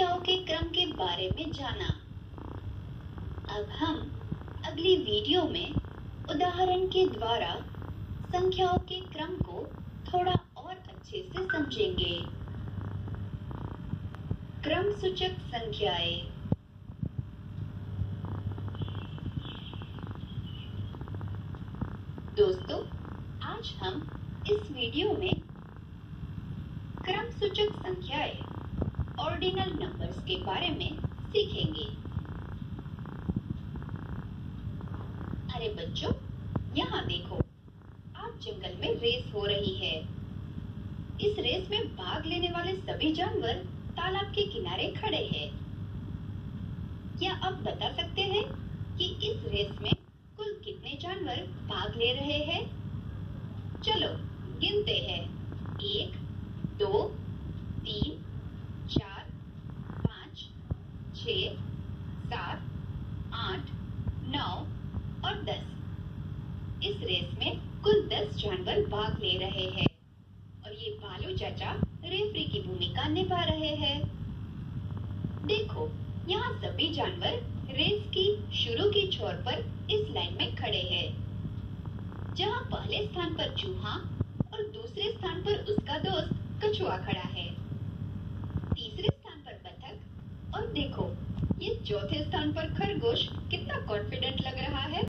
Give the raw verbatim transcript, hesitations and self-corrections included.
संख्याओं के क्रम के बारे में जाना। अब हम अगली वीडियो में उदाहरण के द्वारा संख्याओं के क्रम को थोड़ा और अच्छे से समझेंगे। क्रम सूचक संख्याएं। दोस्तों, आज हम इस वीडियो में क्रम सूचक संख्याएं, ऑर्डिनल नंबर्स के बारे में सीखेंगे। अरे बच्चों, यहाँ देखो, आज जंगल में रेस हो रही है। इस रेस में भाग लेने वाले सभी जानवर तालाब के किनारे खड़े हैं। क्या आप बता सकते हैं कि इस रेस में कुल कितने जानवर भाग ले रहे हैं? चलो गिनते हैं। एक, दो, तीन, चार, पाँच, छः, सात, आठ, नौ और दस। इस रेस में कुल दस जानवर भाग ले रहे हैं और ये भालू चाचा रेफरी की भूमिका निभा रहे हैं। देखो, यहाँ सभी जानवर रेस की शुरू की छोर पर इस लाइन में खड़े हैं। जहाँ पहले स्थान पर चूहा और दूसरे स्थान पर उसका दोस्त कछुआ खड़ा है। तीसरे स्थान पर बतख और देखो, ये चौथे स्थान पर खरगोश कितना कॉन्फिडेंट लग रहा है।